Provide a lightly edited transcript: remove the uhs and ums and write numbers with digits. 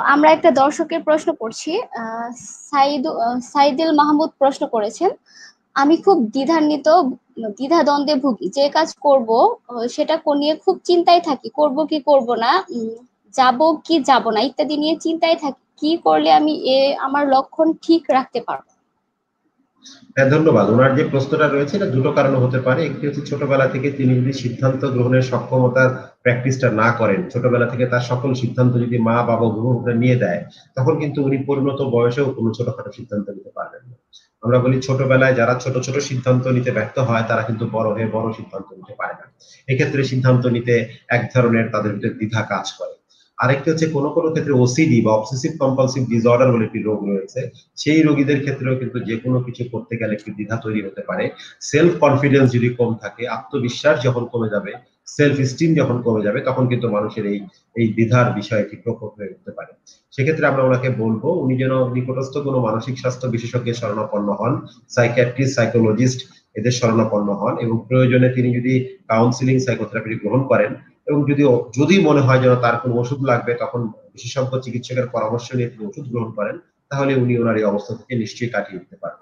আমরা একটা দর্শকের প্রশ্ন পড়ছি। সাইদুল মাহমুদ প্রশ্ন করেছেন, আমি খুব দ্বিধাদ্বন্দ্বে ভুগি, যে কাজ করব সেটা নিয়ে খুব চিন্তায় থাকি, করব কি করব না, যাব কি যাব না ইত্যাদি নিয়ে চিন্তায় থাকি, কি করলে আমি আমার লক্ষণ ঠিক রাখতে পারবো? হ্যাঁ, ধন্যবাদ। ওনার যে প্রশ্নটা রয়েছে এটা দুটো কারণে হতে পারে। একটি হচ্ছে ছোটবেলা থেকে তিনি যদি সিদ্ধান্ত গ্রহণের সক্ষমতার প্র্যাকটিসটা না করেন, ছোটবেলা থেকে তার সকল সিদ্ধান্ত যদি মা বাবা অভিভাবকরা নিয়ে দেয়, তখন কিন্তু উনি পরিণত বয়সেও কোনো ছোটখাটো সিদ্ধান্ত নিতে পারবেন না। আমরা বলি ছোটবেলায় যারা ছোট ছোট সিদ্ধান্ত নিতে ব্যর্থ হয় তারা কিন্তু বড় হয়ে বড় সিদ্ধান্ত নিতে পারে না। এক্ষেত্রে সিদ্ধান্ত নিতে এক ধরনের তাদের ভিতরে দ্বিধা কাজ করে। আরেকটি হচ্ছে কোনো কোনো ক্ষেত্রে ওসিডি বা অবসেসিভ কম্পালসিভ ডিসঅর্ডার বলে একটি রোগ রয়েছে। সেই রোগীদের ক্ষেত্রেও কিন্তু যে কোনো কিছু করতে গেলে একটি দ্বিধা তৈরি হতে পারে। সেলফ কনফিডেন্স যদি কম থাকে, আত্মবিশ্বাস যখন কমে যাবে, সেলফ স্টিম যখন কমে যাবে, তখন কিন্তু মানুষের এই এই দ্বিধার বিষয়টি প্রকট হয়ে উঠতে পারে। সেক্ষেত্রে আমরা ওনাকে বলবো উনি যেন নিকটস্থ কোনো মানসিক স্বাস্থ্য বিশেষজ্ঞের শরণাপন্ন হন, সাইকিয়াট্রিস্ট, সাইকোলজিস্ট এদের শরণাপন্ন হন, এবং প্রয়োজনে তিনি যদি কাউন্সিলিং সাইকোথেরাপি গ্রহণ করেন, এবং যদি মনে হয় যেন তার কোনো ওষুধ লাগবে, তখন বিশেষজ্ঞ চিকিৎসকের পরামর্শ নিয়ে তিনি ওষুধ গ্রহণ করেন, তাহলে উনি ওনার এই অবস্থা থেকে নিশ্চয়ই কাটিয়ে উঠতে পারেন।